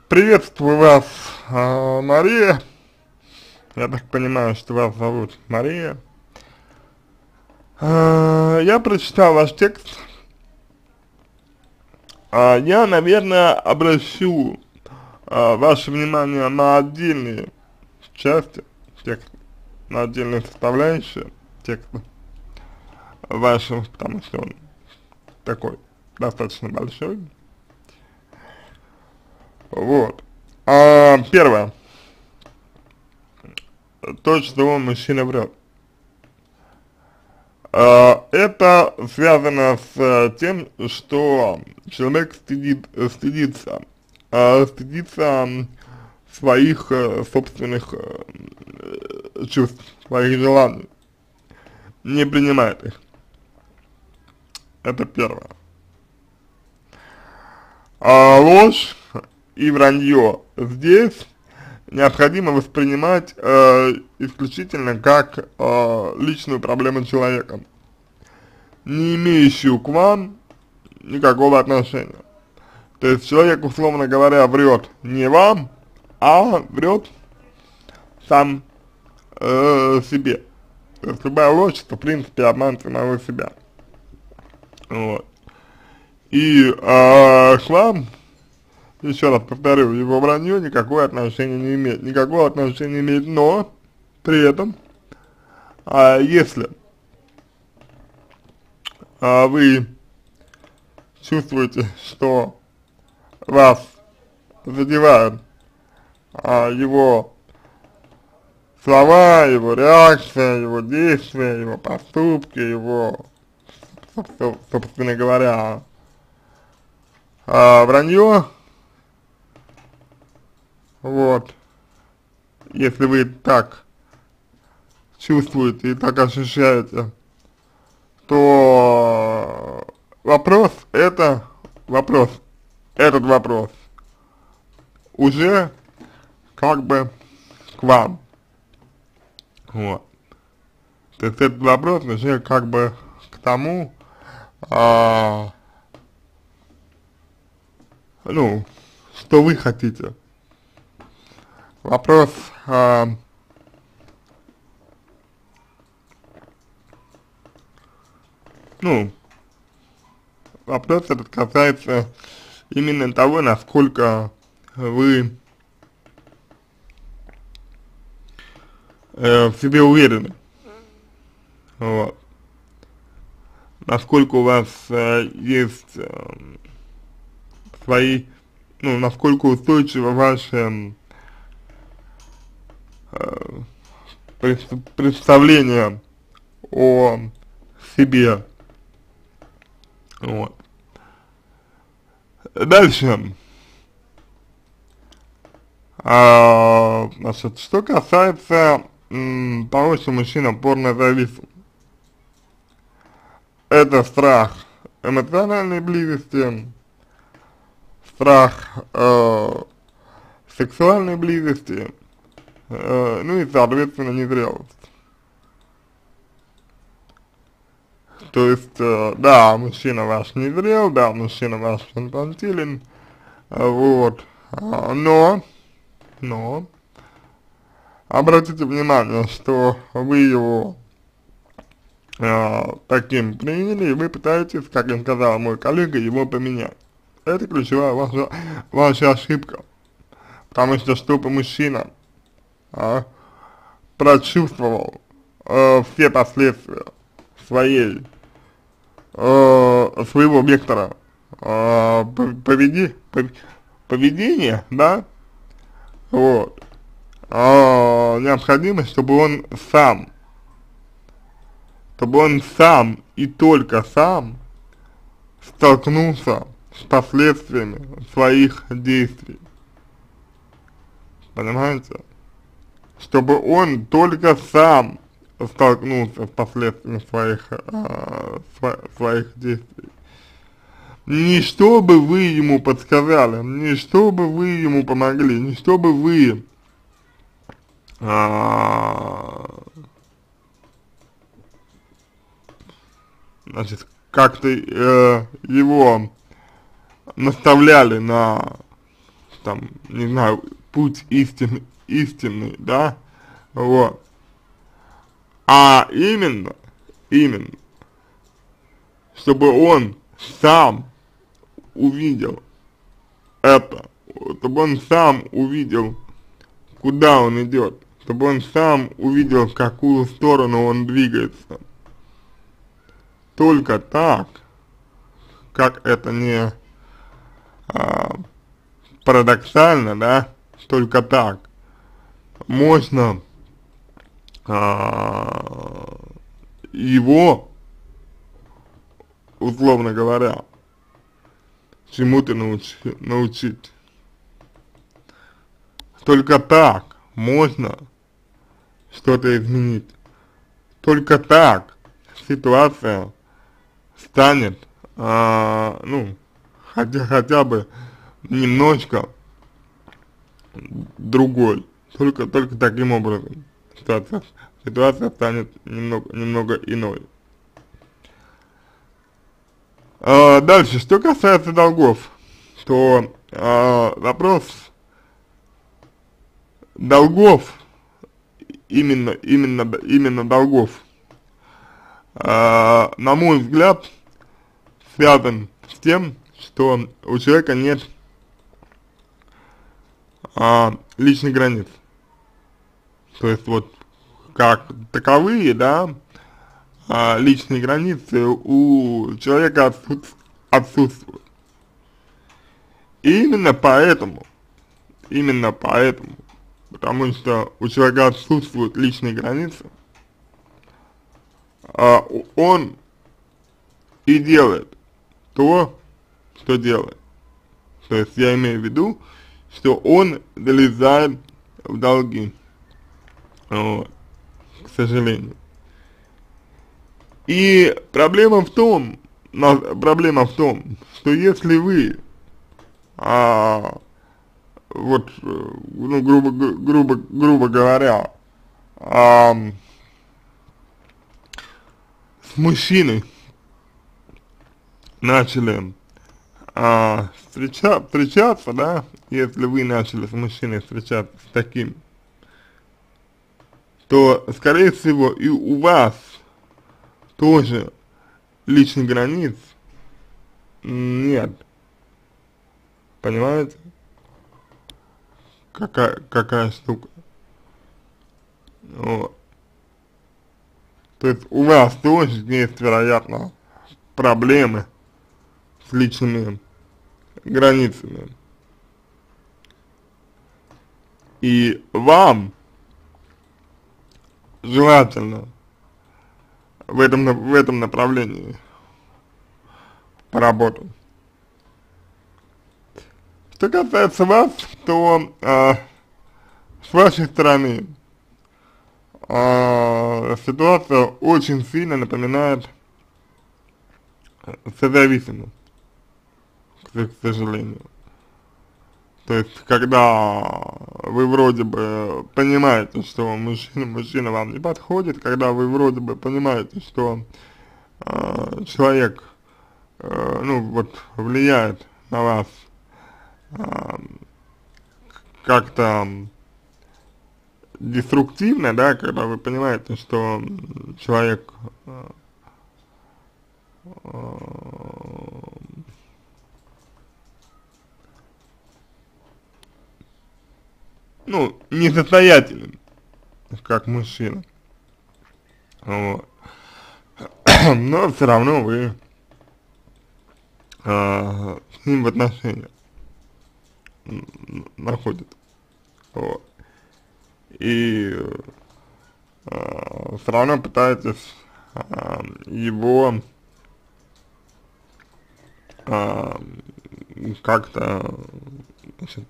Приветствую вас, Мария. Я так понимаю, что вас зовут Мария. Я прочитал ваш текст. Я, наверное, обращу ваше внимание на отдельные части текста, на отдельные составляющие текста вашего, потому что он такой достаточно большой. Вот. Первое. То, что он мужчина врет. Это связано с тем, что человек стыдится своих собственных чувств, своих желаний, не принимает их. Это первое. Ложь и вранье здесь необходимо воспринимать исключительно как личную проблему человека, не имеющую к вам никакого отношения. То есть человек, условно говоря, врет не вам, а врет сам себе. То есть любая ложь, это в принципе обман самого себя. Вот. И к вам, еще раз повторю, его вранье никакого отношения не имеет. Никакого отношения не имеет, но при этом, если вы чувствуете, что вас задевают его слова, его реакция, его действия, его поступки, его, собственно говоря, вранье, вот, если вы так чувствуете и так ощущаете, то этот вопрос уже как бы к вам, вот, то есть этот вопрос уже как бы к тому, ну, что вы хотите. Вопрос, вопрос этот касается именно того, насколько вы в себе уверены, вот, насколько у вас есть свои, насколько устойчиво ваше представление о себе, вот. Дальше, значит, что касается того, что мужчина порнозависим, это страх эмоциональной близости, страх сексуальной близости, ну и, соответственно, незрелость. То есть, да, мужчина ваш не зрел, да, мужчина ваш инфантилен, вот, но, обратите внимание, что вы его таким приняли, и вы пытаетесь, как я сказал мой коллега, его поменять. Это ключевая ваша ошибка, потому что чтобы мужчина прочувствовал все последствия своего вектора поведения, да, вот, необходимо, чтобы он сам и только сам столкнулся с последствиями своих действий, понимаете? Чтобы он только сам столкнулся с последствиями своих действий. Не чтобы вы ему подсказали, не чтобы вы ему помогли, не чтобы вы значит, как-то его наставляли на там, не знаю, путь истинный, да, вот, а именно, чтобы он сам увидел это, чтобы он сам увидел, куда он идет, чтобы он сам увидел, в какую сторону он двигается. Только так, как это не парадоксально, да, только так можно его, условно говоря, чему-то научить. Только так можно что-то изменить. Только так ситуация станет, ну, хотя бы немножко другой. Только таким образом ситуация станет немного иной. Дальше, что касается долгов, то вопрос долгов, именно долгов, на мой взгляд, связан с тем, что у человека нет личных границ. То есть вот как таковые, да, личные границы у человека отсутствуют. И именно поэтому, потому что у человека отсутствуют личные границы, он и делает то, что делает. То есть я имею в виду, что он залезает в долги, вот, к сожалению. И проблема в том, что если вы, вот, ну, грубо говоря, с мужчиной начали встречаться, да, если вы начали с мужчиной встречаться с таким, то, скорее всего, и у вас тоже личных границ нет. Понимаете? Какая штука. Вот. То есть у вас тоже есть, вероятно, проблемы с личными границами. И вам желательно в этом направлении поработать. Что касается вас, то с вашей стороны ситуация очень сильно напоминает созависимость, к сожалению. То есть, когда вы вроде бы понимаете, что мужчина вам не подходит, когда вы вроде бы понимаете, что человек, ну вот, влияет на вас как-то деструктивно, да, когда вы понимаете, что человек ну, несостоятелен, как мужчина, вот. Но все равно вы с ним в отношениях находитесь, вот. И все равно пытаетесь его как-то, значит,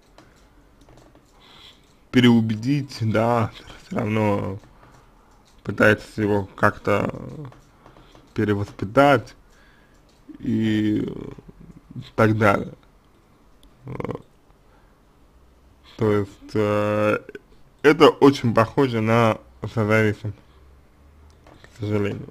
переубедить, да, все равно пытаетесь его как-то перевоспитать и так далее. Вот. То есть это очень похоже на созависимость, к сожалению.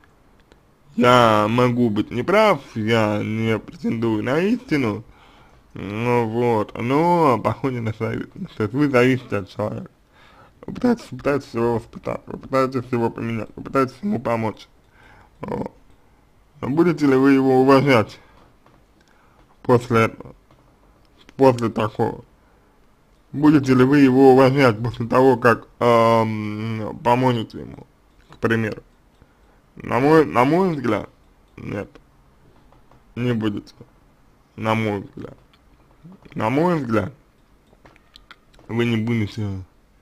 Я могу быть неправ, я не претендую на истину, Ну вот, но походе на зависимость. То есть вы зависите от человека. Вы пытаетесь его воспитать, вы пытаетесь его поменять, вы пытаетесь ему помочь. Вот. Но будете ли вы его уважать после этого, после такого? Будете ли вы его уважать после того, как поможете ему, к примеру? На мой взгляд, нет, не будете. На мой взгляд. На мой взгляд, вы не будете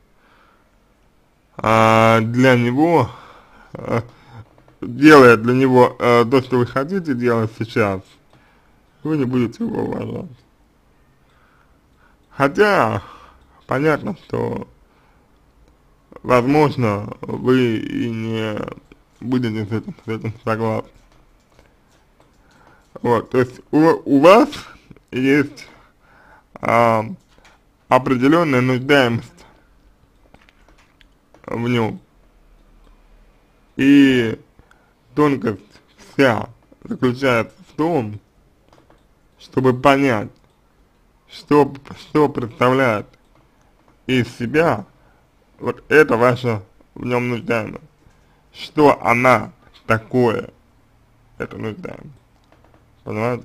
для него, делая для него то, что вы хотите делать сейчас, вы не будете его уважать. Хотя, понятно, что, возможно, вы и не будете с этим согласны. Вот, то есть у вас есть определенная нуждаемость в нем. И тонкость вся заключается в том, чтобы понять, что представляет из себя вот это ваша в нем нуждаемость. Что она такое, это нуждаемость. Понимаете?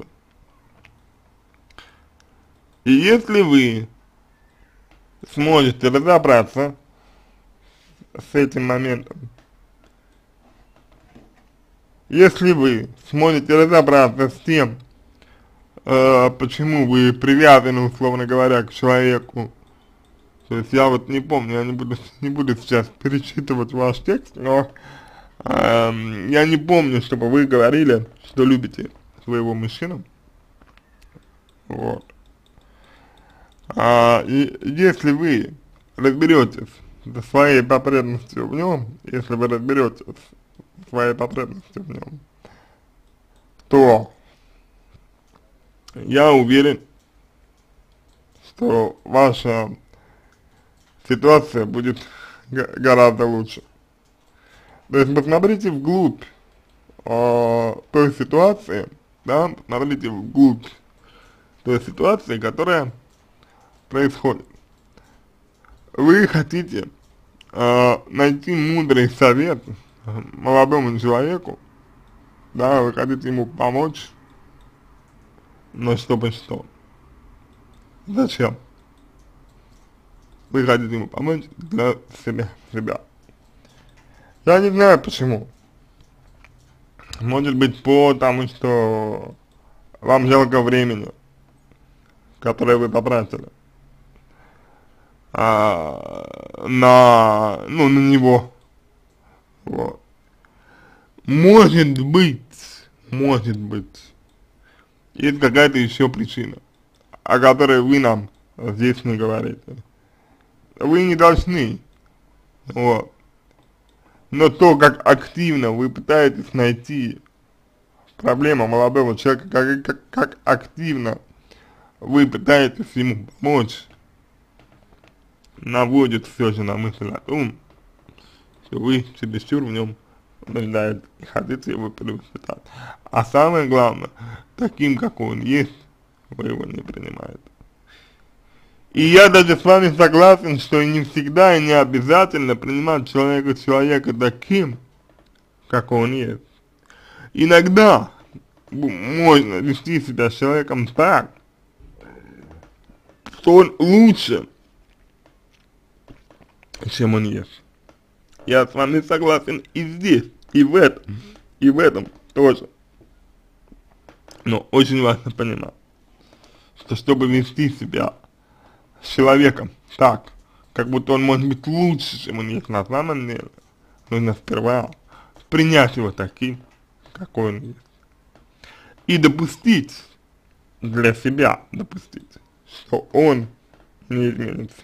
И если вы сможете разобраться с этим моментом, если вы сможете разобраться с тем, почему вы привязаны, условно говоря, к человеку, то есть я вот не помню, я не буду сейчас перечитывать ваш текст, но я не помню, чтобы вы говорили, что любите своего мужчину, вот. И если вы разберетесь со своей потребностью в нем, если вы разберетесь со своей потребностью в нем, то я уверен, что ваша ситуация будет гораздо лучше. То есть посмотрите вглубь той ситуации, да, посмотрите вглубь той ситуации, которая происходит. Вы хотите найти мудрый совет молодому человеку, да, вы хотите ему помочь, но чтобы что? Зачем? Вы хотите ему помочь для себя. Я не знаю почему. Может быть потому, что вам жалко времени, которое вы потратили на него. Вот. Может быть, есть какая-то еще причина, о которой вы нам здесь не говорите. Вы не должны, вот. Но то, как активно вы пытаетесь найти проблему молодого человека, как активно вы пытаетесь ему помочь, наводит все же на мысль о том, что вы чересчур в нем нуждаетесь и хотите его перевоспитать. А самое главное, таким, как он есть, вы его не принимаете. И я даже с вами согласен, что не всегда и не обязательно принимать человека таким, как он есть. Иногда можно вести себя с человеком так, что он лучше, чем он есть. Я с вами согласен и здесь, и в этом тоже. Но очень важно понимать, что чтобы вести себя с человеком так, как будто он может быть лучше, чем он есть на самом деле, нужно сперва принять его таким, какой он есть. И допустить для себя, что он не изменится.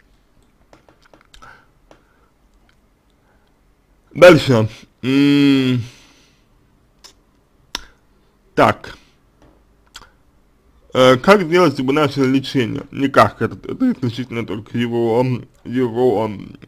Дальше. Так. Как сделать, чтобы начали лечение? Никак, это исключительно только его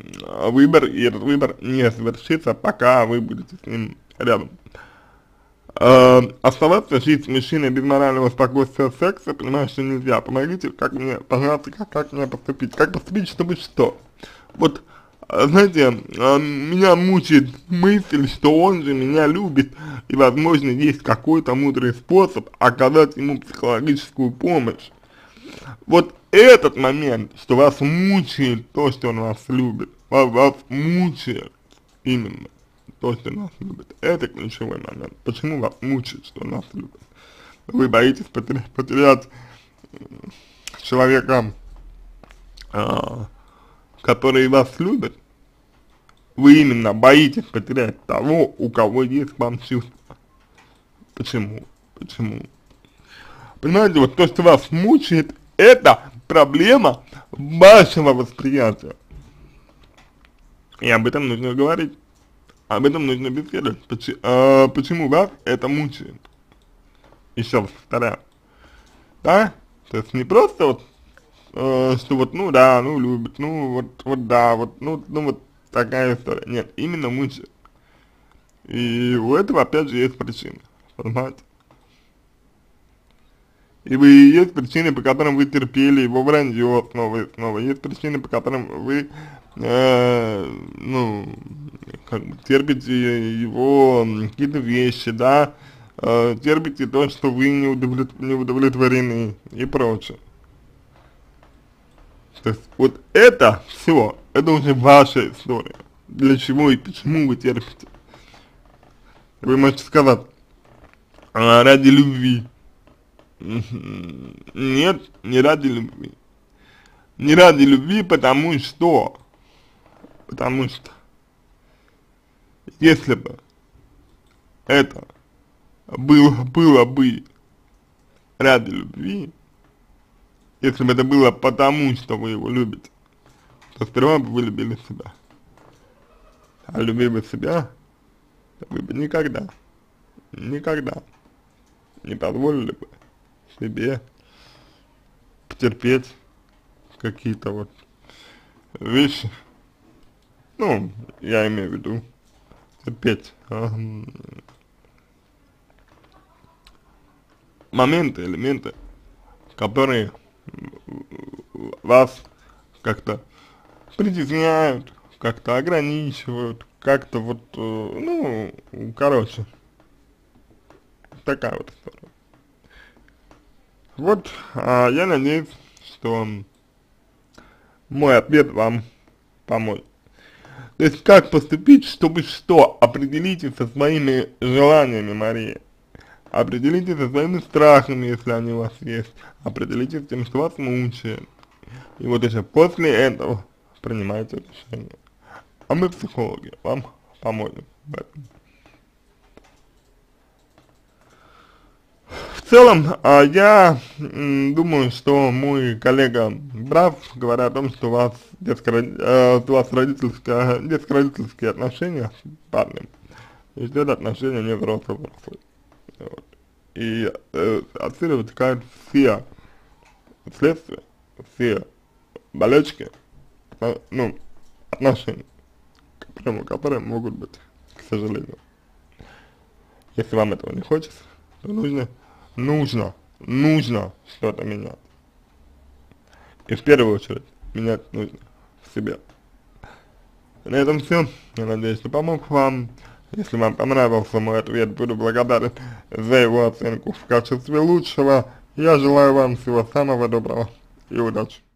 выбор, и этот выбор не совершится, пока вы будете с ним рядом. Оставаться жить с мужчиной без морального спокойствия секса, понимаешь, что нельзя. Помогите, как мне, пожалуйста, как мне поступить? Как поступить, чтобы что? Вот, знаете, меня мучает мысль, что он же меня любит, и, возможно, есть какой-то мудрый способ оказать ему психологическую помощь. Вот этот момент, что вас мучает то, что он вас любит, вас мучает именно то, что нас любит. Это ключевой момент. Почему вас мучает, что нас любит? Вы боитесь потерять человека, который вас любит. Вы именно боитесь потерять того, у кого есть к вам чувства. Почему? Почему? Понимаете, вот то, что вас мучает, это проблема вашего восприятия. И об этом нужно говорить. Об этом нужно беседовать. Почему вас это мучает? Еще раз повторяю. Да? То есть не просто вот, что вот, ну да, ну любит, ну вот да, вот, ну вот такая история. Нет, именно мучает. И у этого опять же есть причина. Понимаете? И есть причины, по которым вы терпели его вранье снова и снова. Есть причины, по которым вы, ну, как бы терпите его какие-то вещи, да, терпите то, что вы не удовлетворены и прочее. То есть вот это все, это уже ваша история. Для чего и почему вы терпите. Вы можете сказать, ради любви. Нет, не ради любви. Не ради любви, потому что если бы это было бы ради любви, если бы это было потому, что вы его любите, то сперва бы вы любили себя. А любили бы себя, то вы бы никогда не позволили бы себе потерпеть какие-то вот вещи, ну, я имею в виду, терпеть моменты, элементы, которые вас как-то притесняют, как-то ограничивают, как-то вот, ну, короче, такая вот история. Вот, я надеюсь, что мой ответ вам поможет. То есть, как поступить, чтобы что? Определитесь со своими желаниями, Мария. Определитесь со своими страхами, если они у вас есть. Определитесь с тем, что вас мучает. И вот еще после этого принимайте решение. А мы, психологи, вам поможем в этом. В целом, я думаю, что мой коллега прав, говоря о том, что у вас детско-родительские отношения с парнем, и что это отношения не взрослые. Вот. И отсюда вытекают все следствия, все болячки, ну, отношений, которые могут быть, к сожалению. Если вам этого не хочется, то нужно что-то менять. И в первую очередь менять нужно в себе. На этом все. Я надеюсь, что помог вам. Если вам понравился мой ответ, буду благодарен за его оценку в качестве лучшего. Я желаю вам всего самого доброго и удачи.